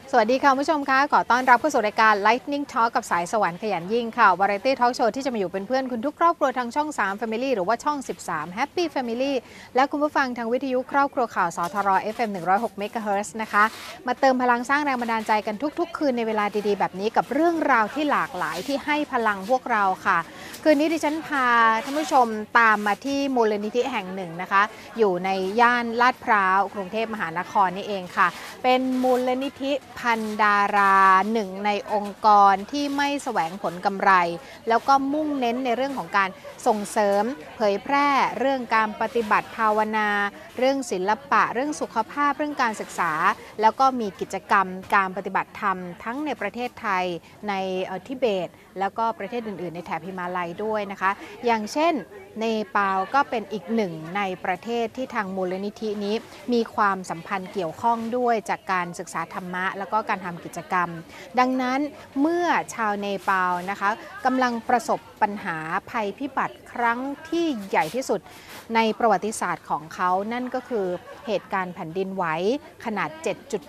สวัสดีค่ะผู้ชมคะขอต้อนรับเข้าสู่รายการ Lightning Talk กับสายสวรรค์ขยันยิ่งค่ะ Variety Talk Show ที่จะมาอยู่เป็นเพื่อนคุณทุกครอบครัวทางช่อง 3 Family หรือว่าช่อง 13 Happy Family และคุณผู้ฟังทางวิทยุครอบครัวข่าวสทร FM 106 MHz นะคะมาเติมพลังสร้างแรงบันดาลใจกันทุกๆคืนในเวลาดีๆแบบนี้กับเรื่องราวที่หลากหลายที่ให้พลังพวกเราค่ะคืนนี้ดิฉันพาท่านผู้ชมตามมาที่มูลนิธิแห่งหนึ่งนะคะอยู่ในย่านลาดพร้าวกรุงเทพมหานครนี่เองค่ะเป็นมูลนิธิพันดาราหนึ่งในองค์กรที่ไม่แสวงผลกำไรแล้วก็มุ่งเน้นในเรื่องของการส่งเสริมเผยแพร่เรื่องการปฏิบัติภาวนาเรื่องศิลปะเรื่องสุขภาพเรื่องการศึกษาแล้วก็มีกิจกรรมการปฏิบัติธรรมทั้งในประเทศไทยในทิเบตแล้วก็ประเทศอื่นๆในแถบหิมาลัยด้วยนะคะอย่างเช่นเนปาลก็เป็นอีกหนึ่งในประเทศที่ทางมูลนิธินี้มีความสัมพันธ์เกี่ยวข้องด้วยจากการศึกษาธรรมะแล้วก็การทำกิจกรรมดังนั้นเมื่อชาวเนปาลนะคะกำลังประสบปัญหาภัยพิบัติครั้งที่ใหญ่ที่สุดในประวัติศาสตร์ของเขานั่นก็คือเหตุการณ์แผ่นดินไหวขนาด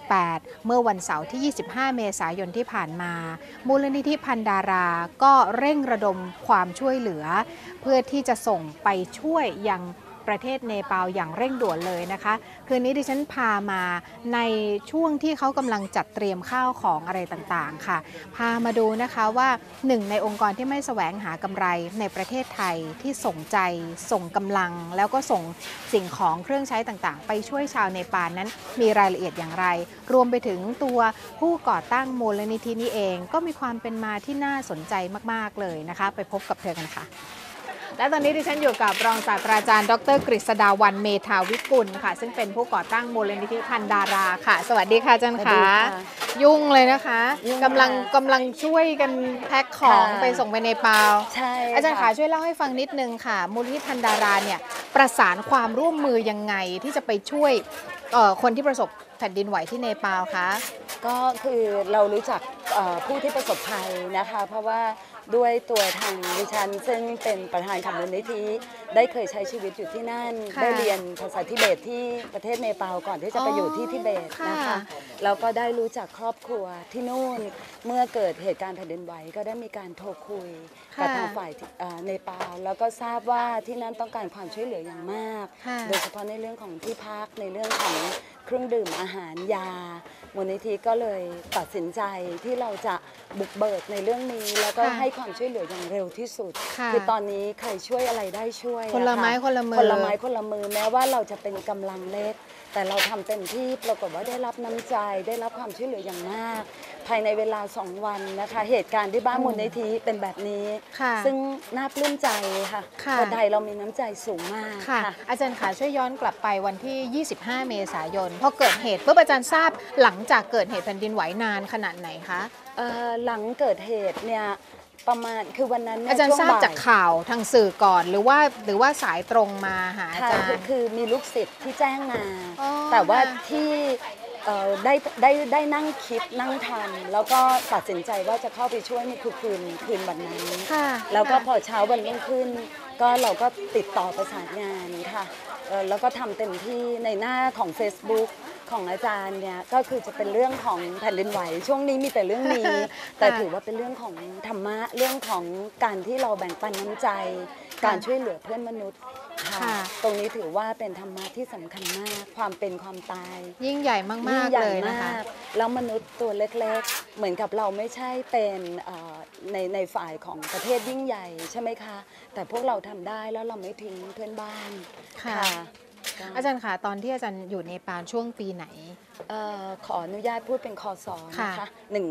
7.8 เมื่อวันเสาร์ที่ 25 เมษายนที่ผ่านมามูลนิธิพันดาราก็เร่งระดมความช่วยเหลือเพื่อที่จะส่งไปช่วยยังประเทศเนปาลอย่างเร่งด่วนเลยนะคะคืนนี้ดิฉันพามาในช่วงที่เขากำลังจัดเตรียมข้าวของอะไรต่างๆค่ะพามาดูนะคะว่าหนึ่งในองค์กรที่ไม่แสวงหากำไรในประเทศไทยที่ส่งใจส่งกำลังแล้วก็ส่งสิ่งของเครื่องใช้ต่างๆไปช่วยชาวเนปาลนั้นมีรายละเอียดอย่างไรรวมไปถึงตัวผู้ก่อตั้งมูลนิธินี้เองก็มีความเป็นมาที่น่าสนใจมากๆเลยนะคะไปพบกับเธอกันค่ะและตอนนี้ดิฉันอยู่กับรองศาสตราจารย์ดร.กฤษดาวัลย์เมธาวิกุลค่ะซึ่งเป็นผู้ก่อตั้งมูลนิธิพันดาราค่ะสวัสดีค่ะอาจารย์ค่ะยุ่งเลยนะคะกำลังช่วยกันแพ็คของไปส่งไปเนปาลใช่อาจารย์ค่ะช่วยเล่าให้ฟังนิดนึงค่ะมูลนิธิพันดาราเนี่ยประสานความร่วมมือยังไงที่จะไปช่วยคนที่ประสบแผ่นดินไหวที่เนปาลคะก็คือเรารู้จักผู้ที่ประสบภัยนะคะเพราะว่าด้วยตัวทางดิฉันซึ่งเป็นประธานของมูลนิธิได้เคยใช้ชีวิตอยู่ที่นั่นได้เรียนภาษาทิเบตที่ประเทศเนปาลก่อนที่จะไปอยู่ที่ทิเบตนะคะแล้วก็ได้รู้จักครอบครัวที่นู่นเมื่อเกิดเหตุการณ์แผ่นดินไหวก็ได้มีการโทรคุยกับทางฝ่ายเนปาลแล้วก็ทราบว่าที่นั่นต้องการความช่วยเหลืออย่างมากโดยเฉพาะในเรื่องของที่พักในเรื่องของเครื่องดื่มอาหารยามูลนิธิก็เลยตัดสินใจที่เราจะบุกเบิกในเรื่องนี้แล้วก็ให้ความช่วยเหลืออย่างเร็วที่สุดคือตอนนี้ใครช่วยอะไรได้ช่วยคนละไม้คนละมือคนละไม้คนละมือแม้ว่าเราจะเป็นกำลังเล็กแต่เราทำเต็มที่ปรากฏว่าได้รับน้ำใจได้รับความช่วยเหลืออย่างมากภายในเวลา2 วันนะคะเหตุการณ์ที่บ้านมูลนิธิเป็นแบบนี้ซึ่งน่าปลื้มใจค่ะคนไทยเรามีน้ำใจสูงมากค่ะอาจารย์ค่ะช่วยย้อนกลับไปวันที่ 25 เมษายนพอเกิดเหตุปุ๊บอาจารย์ทราบหลังจากเกิดเหตุแผ่นดินไหวนานขนาดไหนคะหลังเกิดเหตุเนี่ยประมาณคือวันนั้นอาจารย์ทราบจากข่าวทางสื่อก่อนหรือว่าสายตรงมาหาอาจารย์คือมีลูกศิษย์ที่แจ้งมาแต่ว่าที่ได้นั่งคิดนั่งทำแล้วก็ตัดสินใจว่าจะเข้าไปช่วยนี่คือคืนวันนั้นแล้วก็พอเช้าวันรุ่งขึ้นก็เราก็ติดต่อประสานงานค่ะแล้วก็ทำเต็มที่ในหน้าของ Facebook ของอาจารย์เนี่ยก็คือจะเป็นเรื่องของแผ่นดินไหวช่วงนี้มีแต่เรื่องนี้ แต่ถือว่าเป็นเรื่องของธรรมะเรื่องของการที่เราแบ่งปันน้ำใจการช่วยเหลือเพื่อนมนุษย์ตรงนี้ถือว่าเป็นธรรมะที่สำคัญมากความเป็นความตายยิ่งใหญ่มากๆเลยนะคะแล้วมนุษย์ตัวเล็กๆเหมือนกับเราไม่ใช่เป็นในฝ่ายของประเทศยิ่งใหญ่ใช่ไหมคะแต่พวกเราทำได้แล้วเราไม่ทิ้งเพื่อนบ้านค่ะอาจารย์ค่ะตอนที่อาจารย์อยู่เนปาลช่วงปีไหนขออนุญาตพูดเป็นคศนะคะ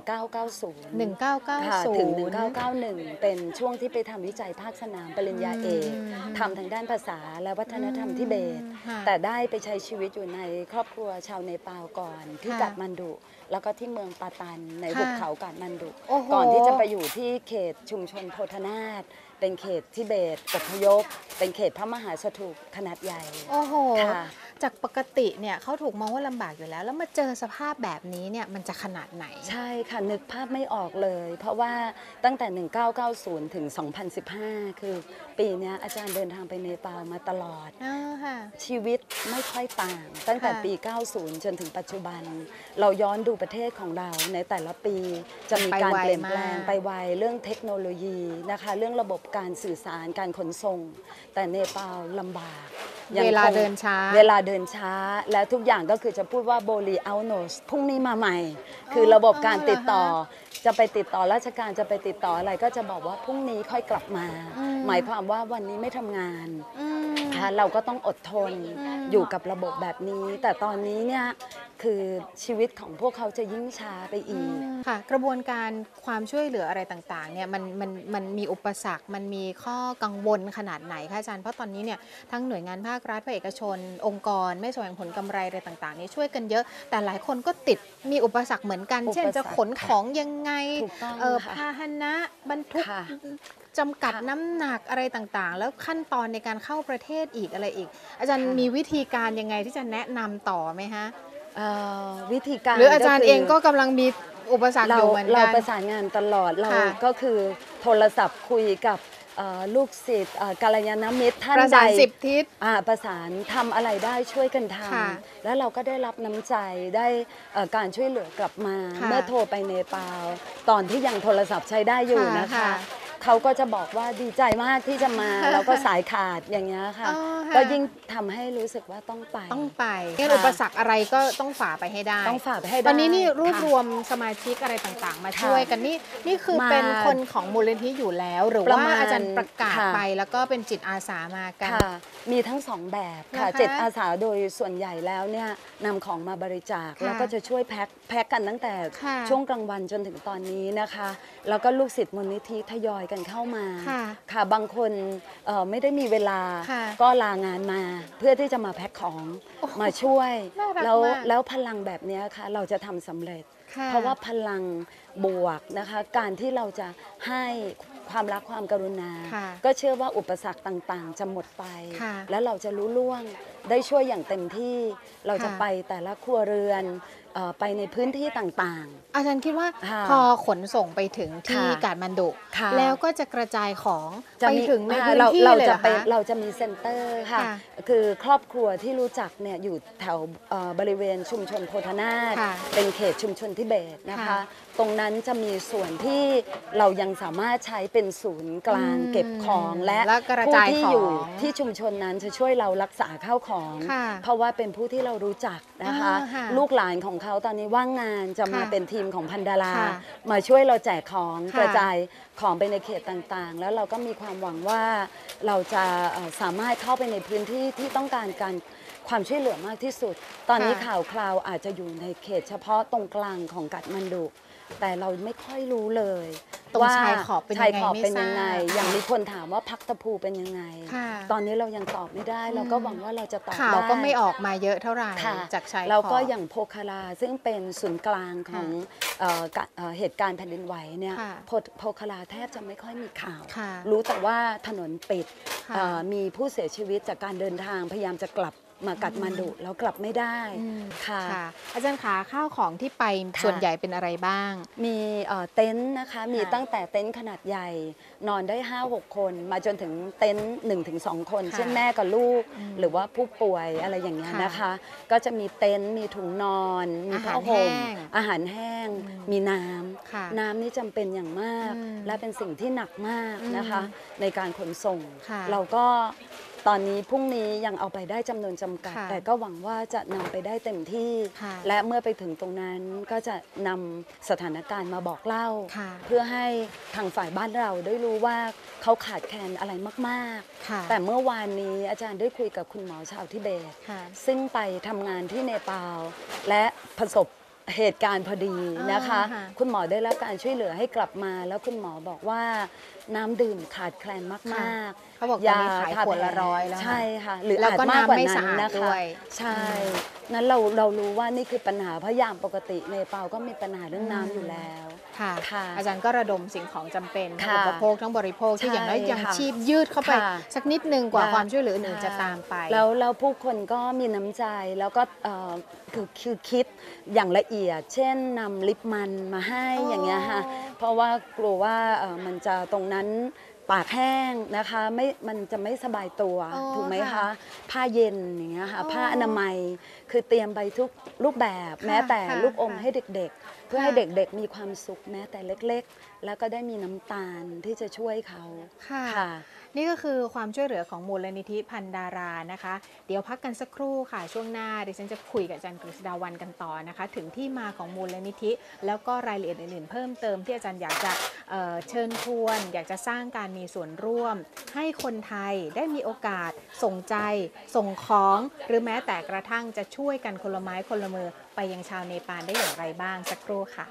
1990ถึง1991เป็นช่วงที่ไปทำวิจัยภาคสนามปริญญาเอกทำทางด้านภาษาและวัฒนธรรมทิเบตแต่ได้ไปใช้ชีวิตอยู่ในครอบครัวชาวเนปาลก่อนที่กาฐมานดุแล้วก็ที่เมืองปาตันในหุบเขากาฐมานดุก่อนที่จะไปอยู่ที่เขตชุมชนโพธนาถเป็นเขตทิเบตอพยพเป็นเขตพระมหาสถูปขนาดใหญ่โอ้โหจากปกติเนี่ยเขาถูกมองว่าลำบากอยู่แล้วมาเจอสภาพแบบนี้เนี่ยมันจะขนาดไหนใช่ค่ะนึกภาพไม่ออกเลย เพราะว่าตั้งแต่ 1990 ถึง 2015 คือปีนี้อาจารย์เดินทางไปเนปาลมาตลอดชีวิตไม่ค่อยต่างตั้งแต่ปี 90 จนถึงปัจจุบัน เราย้อนดูประเทศของเราในแต่ละปีจะมีการเปลี่ยนแปลงไปไวเรื่องเทคโนโลยีนะคะเรื่องระบบการสื่อสารการขนส่งแต่เนปาลลำบากเวลาเดินช้าและทุกอย่างก็คือจะพูดว่าโบลีอัลโนสพรุ่งนี้มาใหม่คือระบบการติดต่อจะไปติดต่อราชการจะไปติดต่ออะไรก็จะบอกว่าพรุ่งนี้ค่อยกลับมาหมายความว่าวันนี้ไม่ทำงานเราก็ต้องอดทนอยู่กับระบบแบบนี้แต่ตอนนี้เนี่ยคือชีวิตของพวกเขาจะยิ่งช้าไปอีกค่ะกระบวนการความช่วยเหลืออะไรต่างๆเนี่ยมันมีอุปสรรคมันมีข้อกังวลขนาดไหนคะอาจารย์เพราะตอนนี้เนี่ยทั้งหน่วยงานภาครัฐภาคเอกชนองค์กรไม่แสวงผลกำไรอะไรต่างๆนี้ช่วยกันเยอะแต่หลายคนก็ติดมีอุปสรรคเหมือนกันเช่นจะขนของยังไงพาหนะบรรทุกจำกัดน้ำหนักอะไรต่างๆแล้วขั้นตอนในการเข้าประเทศอีกอะไรอีกอาจารย์มีวิธีการยังไงที่จะแนะนำต่อไหมคะวิธีการหรืออาจารย์เองก็กำลังมีอุปสรรคอยู่เหมือนกันเราประสานงานตลอดเราก็คือโทรศัพท์คุยกับลูกศิษย์กัลยาณมิตรท่านใดประสาน10 ทิศประสานทำอะไรได้ช่วยกันทำแล้วเราก็ได้รับน้ำใจได้การช่วยเหลือกลับมาเมื่อโทรไปเนปาลตอนที่ยังโทรศัพท์ใช้ได้อยู่นะคะเขาก็จะบอกว่าดีใจมากที่จะมาแล้วก็สายขาดอย่างเงี้ยค่ะก็ยิ่งทำให้รู้สึกว่าต้องไปงั้นอุปสรรคอะไรก็ต้องฝ่าไปให้ได้ตอนนี้นี่รวบรวมสมาชิกอะไรต่างๆมาช่วยกันนี่คือเป็นคนของมูลนิธิอยู่แล้วหรือว่าอาจารย์ประกาศไปแล้วก็เป็นจิตอาสามากันมีทั้งสองแบบค่ะจิตอาสาโดยส่วนใหญ่แล้วเนี่ยนำของมาบริจาคแล้วก็จะช่วยแพ็คกันตั้งแต่ช่วงกลางวันจนถึงตอนนี้นะคะแล้วก็ลูกศิษย์มูลนิธิทยอยกันเข้ามาค่ะบางคนไม่ได้มีเวลาก็ลางานมาเพื่อที่จะมาแพ็คของมาช่วยแล้วพลังแบบนี้ค่ะเราจะทำสำเร็จเพราะว่าพลังบวกนะคะการที่เราจะให้ความรักความกรุณาก็เชื่อว่าอุปสรรคต่างๆจะหมดไปแล้วเราจะรู้ล่วงได้ช่วยอย่างเต็มที่เราจะไปแต่ละครัวเรือนไปในพื้นที่ต่างๆอาจารย์คิดว่าพอขนส่งไปถึงที่กาฐมาณฑุแล้วก็จะกระจายของไปถึงในพื้นที่เลยเหรอคะเราจะมีเซ็นเตอร์ค่ะคือครอบครัวที่รู้จักเนี่ยอยู่แถวบริเวณชุมชนโพธนาถเป็นเขตชุมชนทิเบตนะคะตรงนั้นจะมีส่วนที่เรายังสามารถใช้เป็นศูนย์กลางเก็บของและผู้ที่อยู่ที่ชุมชนนั้นจะช่วยเรารักษาข้าวของเพราะว่าเป็นผู้ที่เรารู้จักนะคะลูกหลานของเขาตอนนี้ว่างงานจะมาเป็นทีมของพันดารามาช่วยเราแจกของกระจายของไปในเขตต่างๆแล้วเราก็มีความหวังว่าเราจะสามารถเข้าไปในพื้นที่ที่ต้องการความช่วยเหลือมากที่สุดตอนนี้ข่าวคราวอาจจะอยู่ในเขตเฉพาะตรงกลางของกัฐมาณฑุแต่เราไม่ค่อยรู้เลยว่าชายขอบเป็นยังไงอย่างมีคนถามว่าพักตะภูเป็นยังไงตอนนี้เรายังตอบไม่ได้เราก็หวังว่าเราจะตอบได้ข่าวก็ไม่ออกมาเยอะเท่าไหร่จากชายขอบแล้วก็อย่างโพคาราซึ่งเป็นศูนย์กลางของเหตุการณ์แผ่นดินไหวเนี่ยโพคาราแทบจะไม่ค่อยมีข่าวรู้แต่ว่าถนนปิดมีผู้เสียชีวิตจากการเดินทางพยายามจะกลับมากัฐมาณฑุแล้วกลับไม่ได้ค่ะอาจารย์ขาข้าวของที่ไปส่วนใหญ่เป็นอะไรบ้างมีเต็นท์นะคะมีตั้งแต่เต็นท์ขนาดใหญ่นอนได้ 5-6 คนมาจนถึงเต็นท์ 1-2 คนเช่นแม่กับลูกหรือว่าผู้ป่วยอะไรอย่างเงี้ยนะคะก็จะมีเต็นท์มีถุงนอนมีผ้าห่มอาหารแห้งมีน้ำนี่จำเป็นอย่างมากและเป็นสิ่งที่หนักมากนะคะในการขนส่งเราก็ตอนนี้พรุ่งนี้ยังเอาไปได้จำนวนจำกัดแต่ก็หวังว่าจะนำไปได้เต็มที่และเมื่อไปถึงตรงนั้นก็จะนำสถานการณ์มาบอกเล่าเพื่อให้ทางฝ่ายบ้านเราได้รู้ว่าเขาขาดแคลนอะไรมากๆแต่เมื่อวานนี้อาจารย์ได้คุยกับคุณหมอชาวทิเบตซึ่งไปทำงานที่เนปาลและประสบเหตุการณ์พอดีนะคะคุณหมอได้รับการช่วยเหลือให้กลับมาแล้วคุณหมอบอกว่าน้ำดื่มขาดแคลนมากๆเขาบอกตอนนี้ขายขวดละ100แล้วใช่ค่ะหรืออาจมากกว่านั้นนะคะใช่นั้นเรารู้ว่านี่คือปัญหาเพราะอย่างปกติเนปาลก็มีปัญหาเรื่องน้ำอยู่แล้วค่ะค่ะอาจารย์ก็ระดมสิ่งของจำเป็นทั้งค่ะอุปโภคทั้งบริโภคที่อย่างน้อยใช่ยังค่ะชีพยืดเข้าไปค่ะสักนิดนึงกว่าค่ะความช่วยเหลืออื่นๆจะตามไปแล้วผู้คนก็มีน้ำใจแล้วก็คือคิดอย่างละเอียด เช่นนำลิปมันมาให้อ๋อออย่างเงี้ยค่ะเพราะว่ากลัวว่ามันจะตรงนั้นปากแห้งนะคะมันจะไม่สบายตัวอ๋อถูกไหมค่ะคะผ้าเย็นอย่างเงี้ยค่ะอ๋อผ้าอนามัยคือเตรียมไปทุกรูปแบบค่ะแม้แต่ค่ะลูกอมค่ะให้เด็กๆ เพื่อค่ะให้เด็กๆมีความสุขแม้แต่เล็กๆ แล้วก็ได้มีน้ำตาลที่จะช่วยเขาค่ะค่ะนี่ก็คือความช่วยเหลือของมูลนิธิพันดารานะคะ เดี๋ยวพักกันสักครู่ค่ะ ช่วงหน้าดิฉันจะคุยกับอาจารย์กฤษดาวันกันต่อนะคะ ถึงที่มาของมูลนิธิ แล้วก็รายละเอียดอื่นๆเพิ่มเติมที่อาจารย์อยากจะเชิญชวน อยากจะสร้างการมีส่วนร่วม ให้คนไทยได้มีโอกาสส่งใจ ส่งของ หรือแม้แต่กระทั่งจะช่วยกันคนละไม้คนละมือไปยังชาวเนปาลได้อย่างไรบ้างสักครู่ค่ะ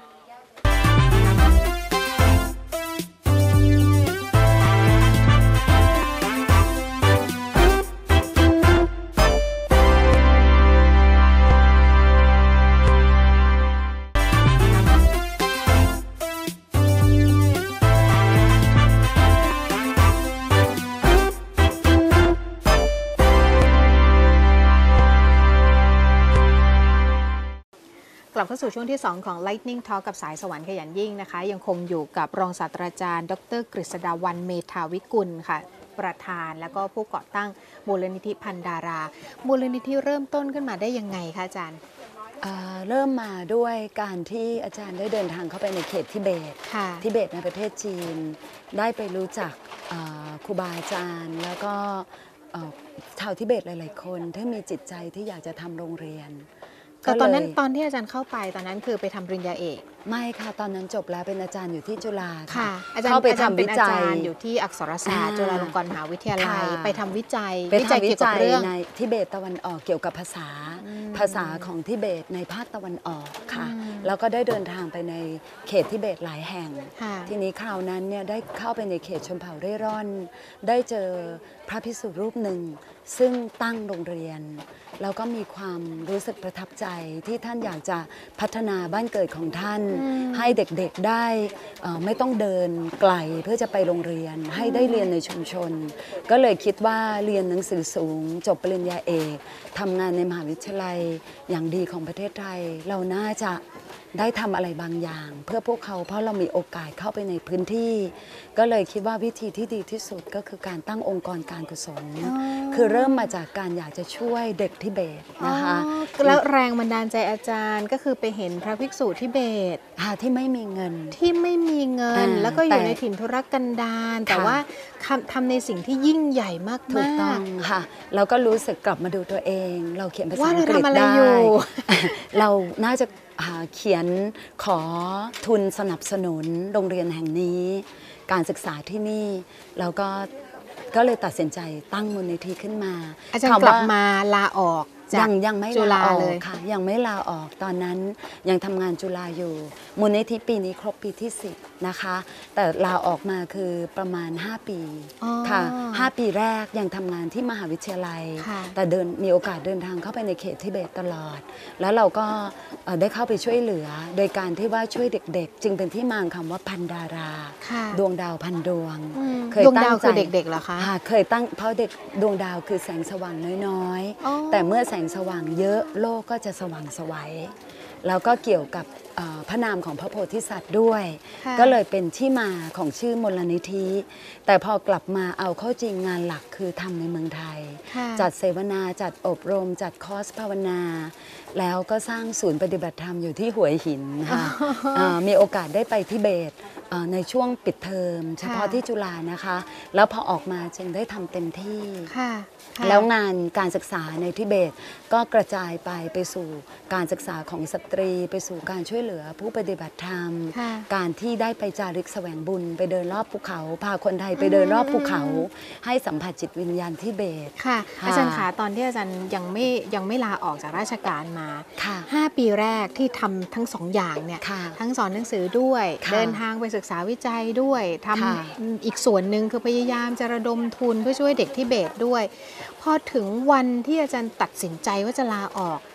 กลับเข้าสู่ช่วงที่ 2 ของ Lightning Talk กับสายสวรรค์ขยันยิ่งนะคะ ยังคงอยู่กับรองศาสตราจารย์ ดร.กฤษดาวันเมธาวิกุลค่ะ ประธานและก็ผู้ก่อตั้งมูลนิธิพันดารา มูลนิธิเริ่มต้นขึ้นมาได้ยังไงคะอาจารย์เริ่มมาด้วยการที่อาจารย์ได้เดินทางเข้าไปในเขตทิเบตค่ะทิเบตในประเทศจีน ได้ไปรู้จักครูบาอาจารย์ แล้วก็ชาวทิเบตหลาย ๆ คนที่มีจิตใจที่อยากจะทำโรงเรียนแต่ตอนนั้นก็เลยตอนที่อาจารย์เข้าไปตอนนั้นคือไปทำปริญญาเอกไม่ค่ะตอนนั้นจบแล้วเป็นอาจารย์อยู่ที่จุฬาค่ะค่ะอาจารย์เข้าไปอาจารย์ทำเป็วินอาจัจาย รย์อยู่ที่อักษรศาสตร์จุฬาลงกรณ์มหาวิทยาลัยค่ะไปทำวิจัยไปทำวิเกี่ยวกัจับยเรื่องในทิเบตตะวันออกเกี่ยวกับภาษาอืมภาษาของทิเบตในภาคตะวันออกค่ะอืมแล้วก็ได้เดินทางไปในเขตทิเบตหลายแห่งค่ะทีนี้คราวนั้นเนี่ยได้เข้าไปในเขตชนเผ่าเร่ร่อน ได้เจอพระภิกษุรูปหนึ่ง ซึ่งตั้งโรงเรียน แล้วก็มีความรู้สึกประทับใจที่ท่านอยากจะพัฒนาบ้านเกิดของท่าน ให้เด็กๆได้ไม่ต้องเดินไกลเพื่อจะไปโรงเรียน ให้ได้เรียนในชุมชน ก็เลยคิดว่าเรียนหนังสือสูง จบปริญญาเอกทำงานในมหาวิทยาลัยอย่างดีของประเทศไทย เราน่าจะได้ทำอะไรบางอย่าง เพื่อพวกเขาเพราะเรามีโอกาสเข้าไปในพื้นที่ ก็เลยคิดว่าวิธีที่ดีที่สุดก็คือการตั้งองค์กรการกุศล คือเริ่มมาจากการอยากจะช่วยเด็กทิเบตนะคะอ๋อแล้วแรงบันดาลใจอาจารย์ก็คือไปเห็นพระภิกษุทิเบตที่ไม่มีเงินที่ไม่มีเงิน แล้วก็อยู่ในถิ่นธุรกันดารแต่ค่ะว่าทำในสิ่งที่ยิ่งใหญ่มากๆถูกต้องค่ะเราก็รู้สึกกลับมาดูตัวเอง เราเขียนภาษาว่าอัเรางกฤษทำอะไรได้อยู่เราน่าจะเขียนขอทุนสนับสนุนโรงเรียนแห่งนี้ การศึกษาที่นี่เราก็เลยตัดสินใจตั้งมูลนิธิขึ้นมาอาจารย์คำกลับว่ามาลาออกจากยังไม่จุลาฬาออเลกยค่ะยังไม่ลาออกตอนนั้นยังทำงานจุฬาอยู่มูลนิธิปีนี้ครบปีที่ 10นะคะแต่ลาออกมาคือประมาณ 5 ปีอ๋อค่ะ5 ปีแรกยังทำงานที่มหาวิทยาลัยค่ะแต่มีโอกาสเดินทางเข้าไปในเขตทิเบตตลอด แล้วเราก็ได้เข้าไปช่วยเหลือ โดยการที่ว่าช่วยเด็กๆ จึงเป็นที่มาของคำว่าพันดาราค่ะดวงดาวพันดวงอืมเคยดวงตั้ดาวงใจคือเด็กๆเหรอคะเคยตั้งเพราะเด็กดวงดาวคือแสงสว่างน้อยอ๋อๆ แต่เมื่อแสงสว่างเยอะโลกก็จะสว่างไสวัยแล้วก็เกี่ยวกับพระนามของพระโพธิสัตว์ด้วยค่ะก็เลยเป็นที่มาของชื่อมูลนิธิ แต่พอกลับมาเอาเข้าจริงงานหลักคือทำในเมืองไทยค่ะจัดเสวนาจัดอบรม จัดคอร์สภาวนา แล้วก็สร้างศูนย์ปฏิบัติธรรมอยู่ที่หัวหินค่ะมีโอกาสได้ไปทิเบตในช่วงปิดเทอมเฉพาะที่จุฬานะคะ แล้วพอออกมาจึงได้ทำเต็มที่ค่ะค่ะแล้วงานการศึกษาในทิเบตก็กระจายไปสู่การศึกษาของสตรี ไปสู่การช่วยเหลือผู้ปฏิบัติธรรมค่ะการที่ได้ไปจาริกแสวงบุญ ไปเดินรอบภูเขา พาคนไทยไปเดินรอบภูเขา ให้สัมผัสจิตวิญญาณทิเบตค่ะค่ะอาจารย์ขาตอนที่อาจารย์ยังไม่ลาออกจากราชการมาค่ะ 5 ปีแรกที่ทำทั้ง 2 อย่างเนี่ยค่ะทั้งสอนหนังสือด้วยค่ะเดินทางไปศึกษาวิจัยด้วยทค่ะำอีกส่วนหนึ่งคือพยายามจะระดมทุนเพื่อช่วยเด็กทิเบตด้วย พอถึงวันที่อาจารย์ตัดสินใจว่าจะลาออก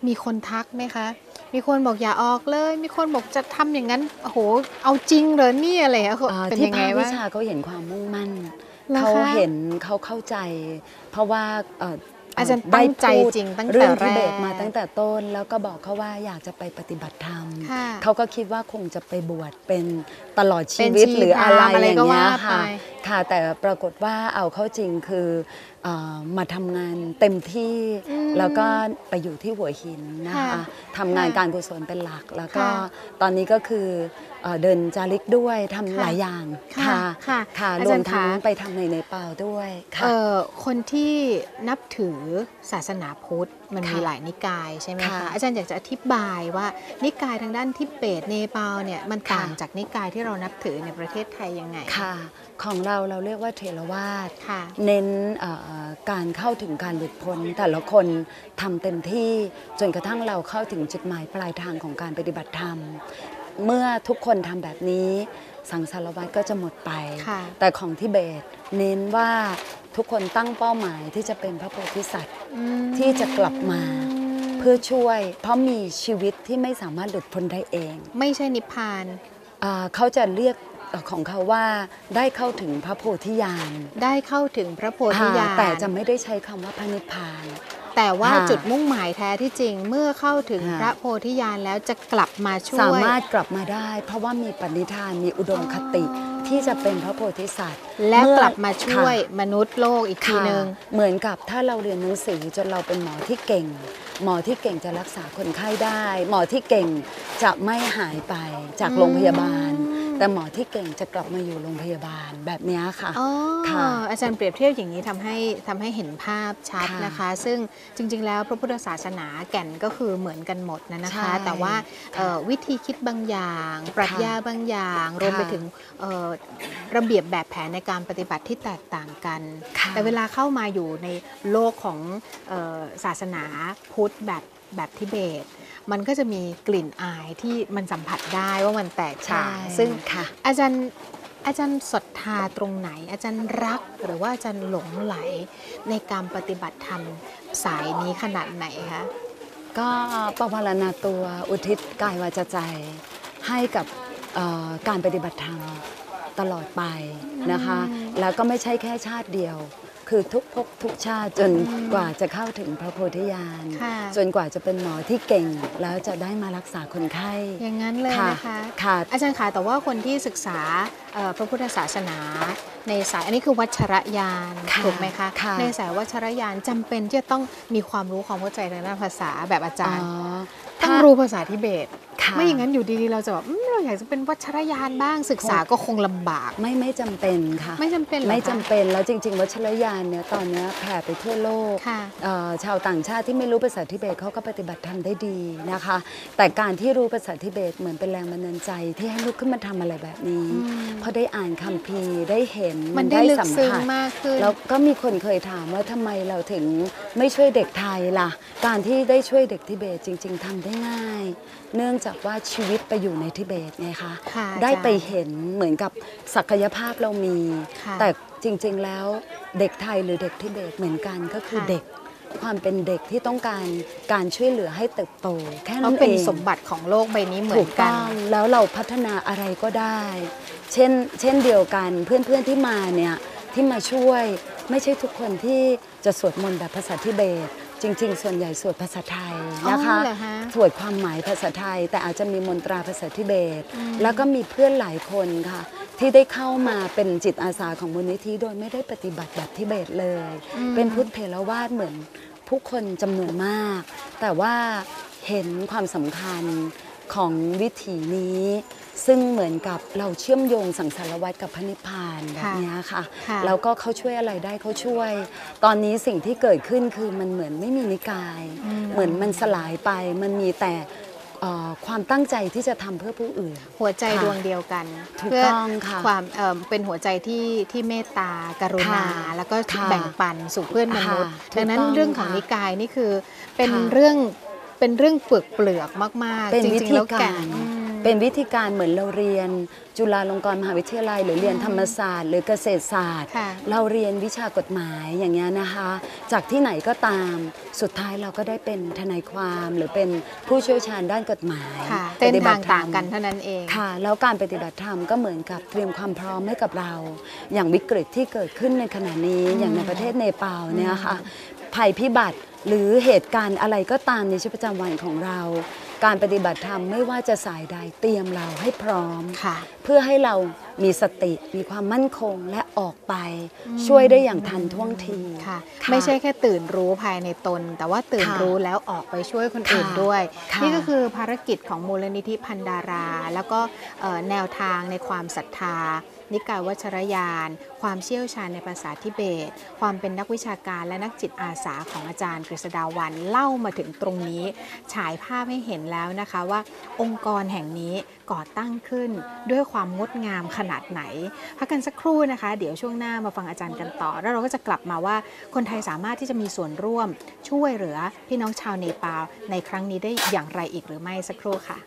มีคนทักไหมคะมีคนบอกอย่าออกเลยมีคนบอกจะทำอย่างนั้นโอ้โหเอาจริงเลยนี่อะไรเป็นยังไงที่ภาควิบ้างชาเขาเห็นความมุ่งมั่นเหรอคะเขาเห็นเขาเข้าใจ เพราะว่าอาจารย์ตั้งใจจริงตั้งแต่แรกเรื่องทิเบตมาตั้งแต่ต้นแล้วก็บอกเขาว่าอยากจะไปปฏิบัติธรรมค่ะเขาก็คิดว่าคงจะไปบวชเป็นตลอดชีเป็นวิตชีหรืออะไรพราหมณ์อะไรอย่างก็เงี้ยว่าค่ะไปค่ะแต่ปรากฏว่าเอาเข้าจริงคือมาทำงานเต็มที่แล้วก็ไปอยู่ที่หัวหินนะคะทำงานการกุศลเป็นหลักแล้วก็ตอนนี้ก็คือเดินจาริกด้วยทำหลายอย่างค่ะรวมทั้งไปทำในเนปาลด้วยค่ะคนที่นับถือศาสนาพุทธมันมีหลายนิกายใช่ไหมคะอาจารย์อยากจะอธิบายว่านิกายทางด้านทิเบตเนปาลเนี่ยมันต่างจากนิกายที่เรานับถือในประเทศไทยยังไงค่ะของเราเรียกว่าเถรวาทเน้นการเข้าถึงการหลุดพ้นแต่ละคนทำเต็มที่จนกระทั่งเราเข้าถึงจุดหมายปลายทางของการปฏิบัติธรรมเมื่อทุกคนทำแบบนี้สังสารวัฏก็จะหมดไปแต่ของทิเบตเน้นว่าทุกคนตั้งเป้าหมายที่จะเป็นพระโพธิสัตว์ที่จะกลับมาเพื่อช่วยเพราะมีชีวิตที่ไม่สามารถหลุดพ้นได้เองไม่ใช่นิพพานเขาจะเรียกของเขาว่าได้เข้าถึงพระโพธิญาณได้เข้าถึงพระโพธิญาณแต่จะไม่ได้ใช้คำว่าพระนิพพานแต่ว่าจุดมุ่งหมายแท้ที่จริงเมื่อเข้าถึงพระโพธิญาณแล้วจะกลับมาช่วยสามารถกลับมาได้เพราะว่ามีปณิธานมีอุดมคติที่จะเป็นพระโพธิสัตว์และกลับมาช่วยมนุษย์โลกอีกทีนึงเหมือนกับถ้าเราเรียนหนังสือจนเราเป็นหมอที่เก่งหมอที่เก่งจะรักษาคนไข้ได้หมอที่เก่งจะไม่หายไปจากโรงพยาบาลแต่หมอที่เก่งจะกลับมาอยู่โรงพยาบาลแบบนี้ค่ะอาจารย์เปรียบเทียบอย่างนี้ทำให้เห็นภาพชัดนะคะซึ่งจริงๆแล้วพระพุทธศาสนาแก่นก็คือเหมือนกันหมดนะคะแต่ว่าวิธีคิดบางอย่างปรัชญาบางอย่างรวมไปถึงระเบียบแบบแผนในการปฏิบัติที่แตกต่างกันแต่เวลาเข้ามาอยู่ในโลกของศาสนาพุทธแบบทิเบตมันก็จะมีกลิ่นอายที่มันสัมผัสได้ว่ามันแตกต่างซึ่งอาจารย์ศรัทธาตรงไหนอาจารย์รักหรือว่าอาจารย์หลงไหลในการปฏิบัติธรรมสายนี้ขนาดไหนคะก็ปวารณาตัวอุทิศกายวาจาใจให้กับการปฏิบัติธรรมตลอดไปนะคะแล้วก็ไม่ใช่แค่ชาติเดียวคือทุกภพทุกชาติจนกว่าจะเข้าถึงพระโพธิญาณจนกว่าจะเป็นหมอที่เก่งแล้วจะได้มารักษาคนไข้อย่างนั้นเลยนะคะอาจารย์คะแต่ว่าคนที่ศึกษาพระพุทธศาสนาในสายอันนี้คือวัชรยานถูกไหมคะในสายวัชรยานจำเป็นที่จะต้องมีความรู้ความเข้าใจในด้านภาษาแบบอาจารย์ต้องรู้ภาษาทิเบตไม่อย่างนั้นอยู่ดีๆเราจะแบบเราอยากจะเป็นวัชรยานบ้างศึกษาก็คงลำบากไม่จำเป็นค่ะไม่จำเป็นไม่จำเป็นแล้วจริงๆวัชรยานเนี่ยตอนนี้แผ่ไปทั่วโลกชาวต่างชาติที่ไม่รู้ภาษาทิเบตเขาก็ปฏิบัติธรรมได้ดีนะคะแต่การที่รู้ภาษาทิเบตเหมือนเป็นแรงบันดาลใจที่ให้ลุกขึ้นมาทำอะไรแบบนี้เพราะได้อ่านคัมภีร์ได้เห็นมันได้สัมผัสแล้วก็มีคนเคยถามว่าทำไมเราถึงไม่ช่วยเด็กไทยล่ะการที่ได้ช่วยเด็กทิเบตจริงๆทำได้ง่ายเนื่องจากว่าชีวิตไปอยู่ในทิเบตไงคะได้ไปเห็นเหมือนกับศักยภาพเรามีแต่จริงๆแล้วเด็กไทยหรือเด็กทิเบตเหมือนกันก็คือเด็กความเป็นเด็กที่ต้องการช่วยเหลือให้เติบโตแค่นั้นเองเป็นสมบัติของโลกใบนี้เหมือนกันแล้วเราพัฒนาอะไรก็ได้เช่นเดียวกันเพื่อนๆที่มาเนี่ยที่มาช่วยไม่ใช่ทุกคนที่จะสวดมนต์แบบภาษาทิเบตจริงๆส่วนใหญ่สวดภาษาไทยนะคะสวดความหมายภาษาไทยแต่อาจจะมีมนตราภาษาทิเบตแล้วก็มีเพื่อนหลายคนค่ะที่ได้เข้ามาเป็นจิตอาสาของมูลนิธิโดยไม่ได้ปฏิบัติแบบทิเบตเลยเป็นพุทธเถรวาทเหมือนผู้คนจำนวนมากแต่ว่าเห็นความสำคัญของวิถีนี้ซึ่งเหมือนกับเราเชื่อมโยงสังสารวัฏกับพระนิพพานแบบนี้ค่ะแล้วก็เขาช่วยอะไรได้เขาช่วยตอนนี้สิ่งที่เกิดขึ้นคือมันเหมือนไม่มีนิกายเหมือนมันสลายไปมันมีแต่ความตั้งใจที่จะทำเพื่อผู้อื่นหัวใจดวงเดียวกันถูกต้องค่ะความเป็นหัวใจที่เมตตากรุณาแล้วก็แบ่งปันสู่เพื่อนมนุษย์ดังนั้นเรื่องของนิกายนี่คือเป็นเรื่องเปลือกมากๆจริงๆแล้วแก่นเป็นวิธีการเหมือนเราเรียนจุฬาลงกรณ์มหาวิทยาลัยหรือเรียนธรรมศาสตร์หรือเกษตรศาสตร์ เราเรียนวิชากฎหมายอย่างเงี้ยนะคะจากที่ไหนก็ตามสุดท้ายเราก็ได้เป็นทนายความหรือเป็นผู้เชี่ยวชาญด้านกฎหมายเส้นทางต่างกันเท่านั้นเองค่ะแล้วการปฏิบัติธรรมก็เหมือนกับเตรียมความพร้อมให้กับเราอย่างวิกฤตที่เกิดขึ้นในขณะนี้อย่างในประเทศเนปาลเนี่ยค่ะภัยพิบัติหรือเหตุการณ์อะไรก็ตามในชีวิตประจำวันของเราการปฏิบัติธรรมไม่ว่าจะสายใดเตรียมเราให้พร้อมเพื่อให้เรามีสติมีความมั่นคงและออกไปช่วยได้อย่างทันท่วงทีไม่ใช่แค่ตื่นรู้ภายในตนแต่ว่าตื่นรู้แล้วออกไปช่วยคนอื่นด้วยนี่ก็คือภารกิจของมูลนิธิพันดาราแล้วก็แนวทางในความศรัทธานิกายวัชรยานความเชี่ยวชาญในภาษาทิเบตความเป็นนักวิชาการและนักจิตอาสาของอาจารย์กฤษดาวัลย์เล่ามาถึงตรงนี้ฉายภาพให้เห็นแล้วนะคะว่าองค์กรแห่งนี้ก่อตั้งขึ้นด้วยความงดงามขนาดไหนพักกันสักครู่นะคะเดี๋ยวช่วงหน้ามาฟังอาจารย์กันต่อแล้วเราก็จะกลับมาว่าคนไทยสามารถที่จะมีส่วนร่วมช่วยเหลือพี่น้องชาวเนปาลในครั้งนี้ได้อย่างไรอีกหรือไม่สักครู่ค่ะ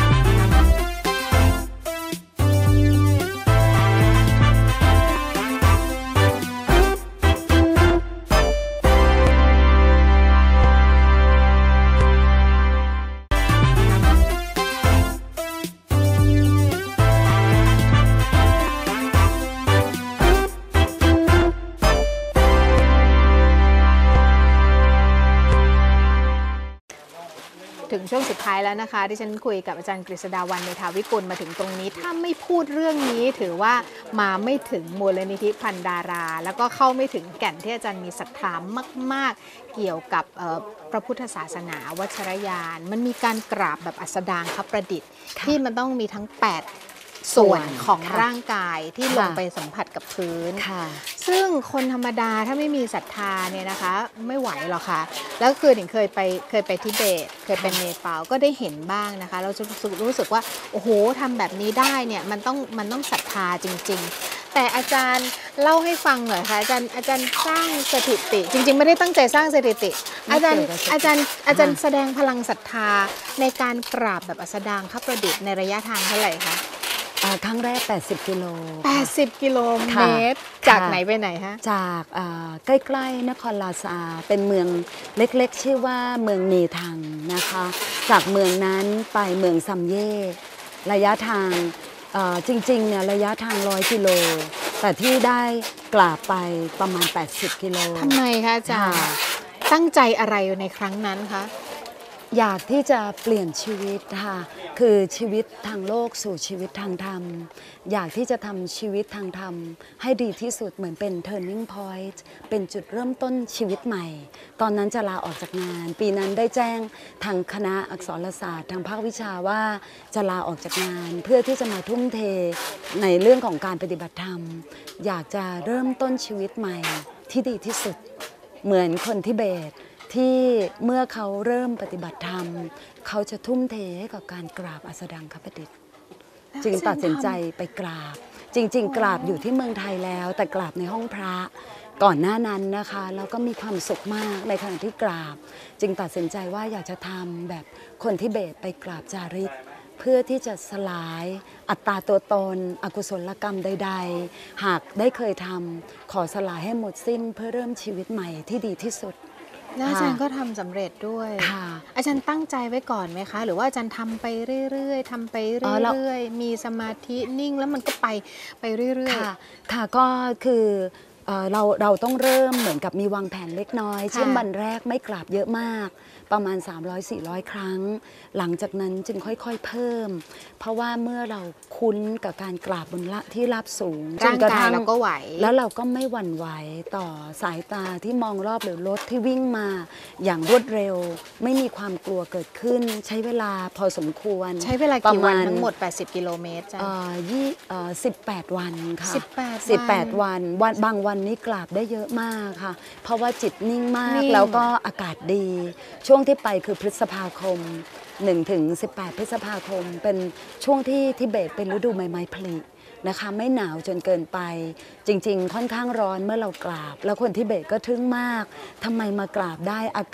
ถึงช่วงสุดท้ายแล้วนะคะที่ฉันคุยกับอาจารย์กฤษดาวัลย์ เมธาวิกุลมาถึงตรงนี้ถ้าไม่พูดเรื่องนี้ถือว่ามาไม่ถึงมูลนิธิพันดาราแล้วก็เข้าไม่ถึงแก่นที่อาจารย์มีศรัทธามากๆเกี่ยวกับพระพุทธศาสนาวัชรยานมันมีการกราบแบบอัสดางคประดิษฐ์ที่มันต้องมีทั้ง8ส่วนของร่างกายที่ลงไปสัมผัสกับพื้นซึ่งคนธรรมดาถ้าไม่มีศรัทธาเนี่ยนะคะไม่ไหวหรอกค่ะแล้วคือหนิงเคยไปทิเบตเคยเป็นเนปาลก็ได้เห็นบ้างนะคะเรารู้สึกว่าโอ้โหทำแบบนี้ได้เนี่ยมันต้องศรัทธาจริงๆแต่อาจารย์เล่าให้ฟังหน่อยค่ะอาจารย์สร้างสถิติจริงๆไม่ได้ตั้งใจสร้างสถิติอาจารย์แสดงพลังศรัทธาในการกราบแบบอัสดางคประดิษฐ์ในระยะทางเท่าไหร่คะครั้งแรก80 กิโล 80 กิโลเมตรจากไหนไปไหนคะจากใกล้ๆนครลาซาเป็นเมืองเล็กๆชื่อว่าเมืองเนทังนะคะจากเมืองนั้นไปเมืองซัมเย่ระยะทางจริงๆเนี่ยระยะทาง100 กิโลแต่ที่ได้กราบไปประมาณ80 กิโลทำไมคะอาจารย์ตั้งใจอะไรในครั้งนั้นคะอยากที่จะเปลี่ยนชีวิตค่ะคือชีวิตทางโลกสู่ชีวิตทางธรรมอยากที่จะทำชีวิตทางธรรมให้ดีที่สุดเหมือนเป็น turning point เป็นจุดเริ่มต้นชีวิตใหม่ตอนนั้นจะลาออกจากงานปีนั้นได้แจ้งทางคณะอักษรศาสตร์ทางภาควิชาว่าจะลาออกจากงานเพื่อที่จะมาทุ่มเทในเรื่องของการปฏิบัติธรรมอยากจะเริ่มต้นชีวิตใหม่ที่ดีที่สุดเหมือนคนทิเบตที่เมื่อเขาเริ่มปฏิบัติธรรมเขาจะทุ่มเทให้กับการกราบอัสดางคประดิษฐ์จึงตัดสินใจไปกราบจริงๆกราบอยู่ที่เมืองไทยแล้วแต่กราบในห้องพระก่อนหน้านั้นนะคะแล้วก็มีความสุขมากในขณะที่กราบจึงตัดสินใจว่าอยากจะทำแบบคนทิเบตไปกราบจาริกเพื่อที่จะสลายอัตตาตัวตนอกุศลกรรมใดๆหากได้เคยทำขอสลายให้หมดสิ้นเพื่อเริ่มชีวิตใหม่ที่ดีที่สุดแล้วอาจารย์ก็ทำสำเร็จด้วยอาจารย์ตั้งใจไว้ก่อนไหมคะหรือว่าอาจารย์ทำไปเรื่อยๆทำไปเรื่อยๆมีสมาธินิ่งแล้วมันก็ไปเรื่อยๆค่ะก็คือเราต้องเริ่มเหมือนกับมีวางแผนเล็กน้อยเช่นวันแรกไม่กราบเยอะมากประมาณ 300-400 ครั้งหลังจากนั้นจึงค่อยๆเพิ่มเพราะว่าเมื่อเราคุ้นกับการกราบบนที่ราบสูงร่างกายเราก็ไหวแล้วเราก็ไม่หวั่นไหวต่อสายตาที่มองรอบหรือรถที่วิ่งมาอย่างรวดเร็วไม่มีความกลัวเกิดขึ้นใช้เวลาพอสมควรใช้เวลากี่วันทั้งหมด80 กิโลเมตร 18 วันค่ะ18 วันบางวันนี้กราบได้เยอะมากค่ะเพราะว่าจิตนิ่งมากแล้วก็อากาศดีช่วงที่ไปคือพฤษภาคม1-18 พฤษภาคมเป็นช่วงที่ทิเบตเป็นฤดูใบไม้ผลินะคะไม่หนาวจนเกินไปจริงๆค่อนข้างร้อนเมื่อเรากราบแล้วคนทิเบตก็ทึ่งมากทำไมมากราบได้อากาศ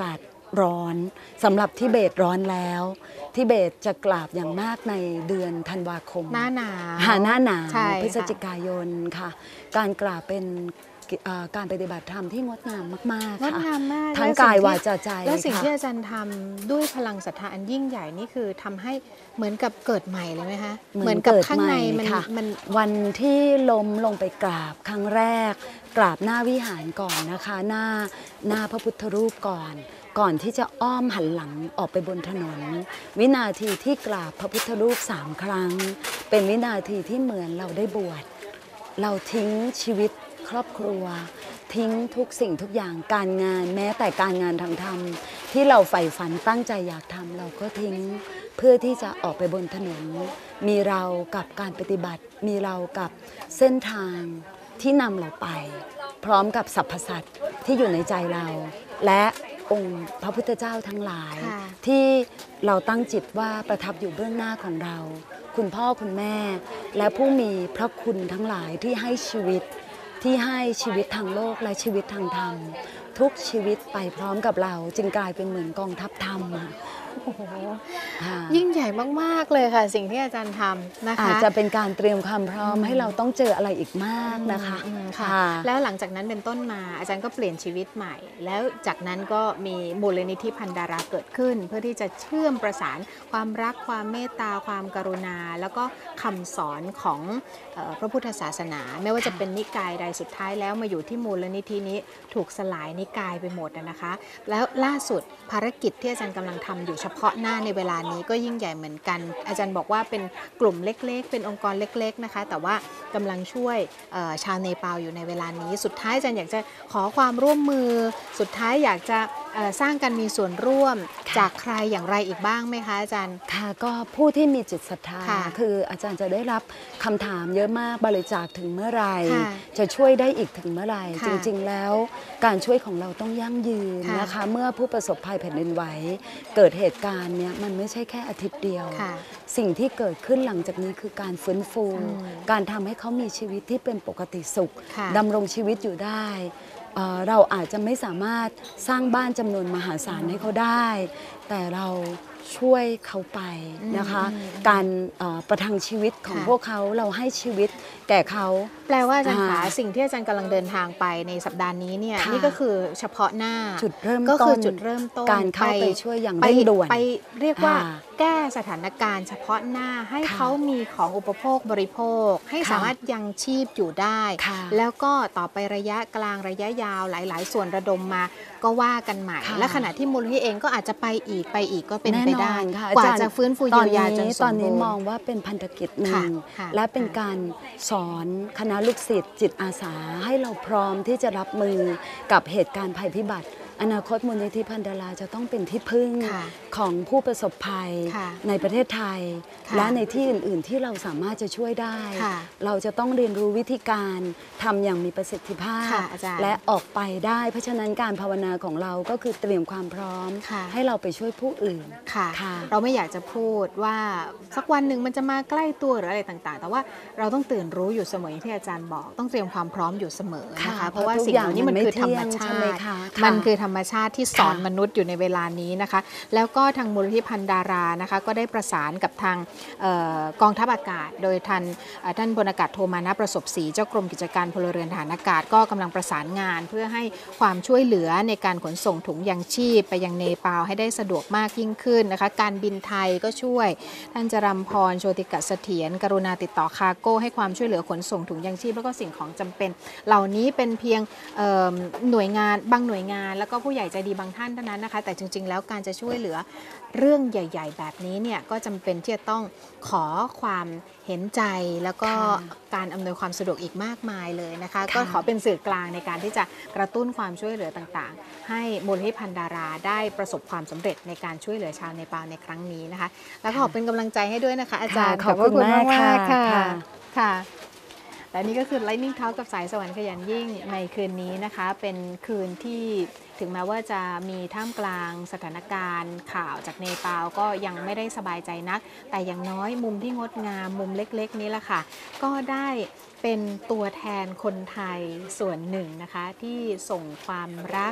ร้อนสำหรับทิเบตร้อนแล้วทิเบตจะกราบอย่างมากในเดือนธันวาคมหน้าหนาวหน้าหนาวใช่พฤศจิกายนค่ะการกราบเป็นการปฏิบัติธรรมที่งดงามมากๆงดค่ะงามมากทั้งกายวาจาใจและสิ่งค่ะที่อาจารย์ทำด้วยพลังศรัทธาอันยิ่งใหญ่นี่คือทำให้เหมือนกับเกิดใหม่เลยไหมคะเหมือนกับข้างในมันวันที่ล้มลงไปกราบครั้งแรกกราบหน้าวิหารก่อนนะคะหน้าพระพุทธรูปก่อนที่จะอ้อมหันหลังออกไปบนถนนวินาทีที่กราบพระพุทธรูป3 ครั้งเป็นวินาทีที่เหมือนเราได้บวชเราทิ้งชีวิตครอบครัวทิ้งทุกสิ่งทุกอย่างการงานแม้แต่การงานทางธรรมที่เราใฝ่ฝันตั้งใจอยากทำเราก็ทิ้งเพื่อที่จะออกไปบนถนนมีเรากับการปฏิบัติมีเรากับเส้นทางที่นำเราไปพร้อมกับสรรพสัตว์ที่อยู่ในใจเราและองค์พระพุทธเจ้าทั้งหลายที่เราตั้งจิตว่าประทับอยู่เบื้องหน้าของเราคุณพ่อคุณแม่และผู้มีพระคุณทั้งหลายที่ให้ชีวิตทางโลกและชีวิตทางธรรมทุกชีวิตไปพร้อมกับเราจึงกลายเป็นเหมือนกองทัพธรรมโอ้โหยิ่งใหญ่มากๆเลยค่ะสิ่งที่อาจารย์ทำนะคะอาจจะเป็นการเตรียมความพร้อมให้เราต้องเจออะไรอีกมากนะคะค่ะแล้วหลังจากนั้นเป็นต้นมาอาจารย์ก็เปลี่ยนชีวิตใหม่แล้วจากนั้นก็มีมูลนิธิพันดาราเกิดขึ้นเพื่อที่จะเชื่อมประสานความรักความเมตตาความกรุณาแล้วก็คำสอนของพระพุทธศาสนาไม่ว่าจะเป็นนิกายใดสุดท้ายแล้วมาอยู่ที่มูลนิธินี้ถูกสลายนิกายไปหมดนะคะแล้วล่าสุดภารกิจที่อาจารย์กำลังทำอยู่เฉพาะหน้าในเวลานี้ก็ยิ่งใหญ่เหมือนกันอาจารย์บอกว่าเป็นกลุ่มเล็กๆเป็นองค์กรเล็กๆนะคะแต่ว่ากำลังช่วยชาวเนปาลอยู่ในเวลานี้สุดท้ายอาจารย์อยากจะขอความร่วมมือสุดท้ายอยากจะสร้างกันมีส่วนร่วมจากใครอย่างไรอีกบ้างไหมคะอาจารย์ค่ะก็ผู้ที่มีจิตศรัทธาคืออาจารย์จะได้รับคำถามเยอะมากบริจาคถึงเมื่อไรจะช่วยได้อีกถึงเมื่อไรจริงๆแล้วการช่วยของเราต้องยั่งยืนนะคะเมื่อผู้ประสบภัยแผ่นดินไหวเกิดเหตุการณ์เนี่ยมันไม่ใช่แค่อาทิตย์เดียวสิ่งที่เกิดขึ้นหลังจากนี้คือการฟื้นฟูการทำให้เขามีชีวิตที่เป็นปกติสุขดำรงชีวิตอยู่ได้เราอาจจะไม่สามารถสร้างบ้านจำนวนมหาศาลให้เขาได้แต่เราช่วยเขาไปนะคะการประทังชีวิตของพวกเขาเราให้ชีวิตแก่เขาแปลว่าอาจารย์ขาสิ่งที่อาจารย์กำลังเดินทางไปในสัปดาห์นี้เนี่ยนี่ก็คือเฉพาะหน้าจุดเริ่มต้นก็คือจุดเริ่มต้นการเข้าไปช่วยอย่างเร่งด่วนไปเรียกว่าแก้สถานการณ์เฉพาะหน้าให้เขามีของอุปโภคบริโภคให้สามารถยังชีพอยู่ได้แล้วก็ต่อไประยะกลางระยะยาวหลายๆส่วนระดมมาก็ว่ากันใหม่และขณะที่มูลนิธิเองก็อาจจะไปอีกก็เป็นไปได้กว่าจะฟื้นฟูเยียวยาจนสมบูรณ์ตอนนี้มองว่าเป็นพันธกิจหนึ่งและเป็นการสอนคณะลูกศิษย์จิตอาสาให้เราพร้อมที่จะรับมือกับเหตุการณ์ภัยพิบัติอนาคตมูลนิธิพันดาราจะต้องเป็นที่พึ่งของผู้ประสบภัยในประเทศไทยและในที่อื่นๆที่เราสามารถจะช่วยได้เราจะต้องเรียนรู้วิธีการทำอย่างมีประสิทธิภาพและออกไปได้เพราะฉะนั้นการภาวนาของเราก็คือเตรียมความพร้อมให้เราไปช่วยผู้อื่นเราไม่อยากจะพูดว่าสักวันหนึ่งมันจะมาใกล้ตัวหรืออะไรต่างๆแต่ว่าเราต้องตื่นรู้อยู่เสมออย่างที่อาจารย์บอกต้องเตรียมความพร้อมอยู่เสมอนะคะเพราะว่าสิ่งเหล่านี้มันคือธรรมชาติมันคือธรรมชาติที่สอนมนุษย์อยู่ในเวลานี้นะคะแล้วก็ทางมูลนิธิพันดารานะคะก็ได้ประสานกับทางกองทัพอากาศโดยท่านพลอากาศโทมานะประสบศรีเจ้ากรมกิจการพลเรือนทหารอากาศก็กำลังประสานงานเพื่อให้ความช่วยเหลือในการขนส่งถุงยังชีพไปยังเนปาลให้ได้สะดวกมากยิ่งขึ้นนะคะการบินไทยก็ช่วยท่านจรัมพรโชติกเสถียรกรุณาติดต่อคาร์โก้ให้ความช่วยเหลือขนส่งถุงยังชีพแล้วก็สิ่งของจำเป็นเหล่านี้เป็นเพียงหน่วยงานบางหน่วยงานแล้วก็ผู้ใหญ่ใจดีบางท่านเท่านั้นนะคะแต่จริงๆแล้วการจะช่วยเหลือเรื่องใหญ่ๆแบบนี้เนี่ยก็จำเป็นที่จะต้องขอความเห็นใจแล้วก็การอำนวยความสะดวกอีกมากมายเลยนะคะก็ขอเป็นสื่อกลางในการที่จะกระตุ้นความช่วยเหลือต่างๆให้มูลนิธิพันดาราได้ประสบความสำเร็จในการช่วยเหลือชาวเนปาลในครั้งนี้นะคะแล้วก็ขอเป็นกำลังใจให้ด้วยนะคะอาจารย์ขอบคุณมากค่ะและนี่ก็คือ Lightning Talk กับสายสวรรค์ขยันยิ่งในคืนนี้นะคะเป็นคืนที่ถึงแม้ว่าจะมีท่ามกลางสถานการณ์ข่าวจากเนปาลก็ยังไม่ได้สบายใจนักแต่อย่างน้อยมุมที่งดงามมุมเล็กๆนี้แหละค่ะก็ได้เป็นตัวแทนคนไทยส่วนหนึ่งนะคะที่ส่งความรัก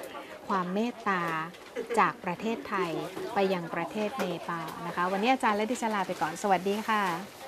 ความเมตตาจากประเทศไทยไปยังประเทศเนปาลนะคะวันนี้อาจารย์และดิฉันลาไปก่อนสวัสดีค่ะ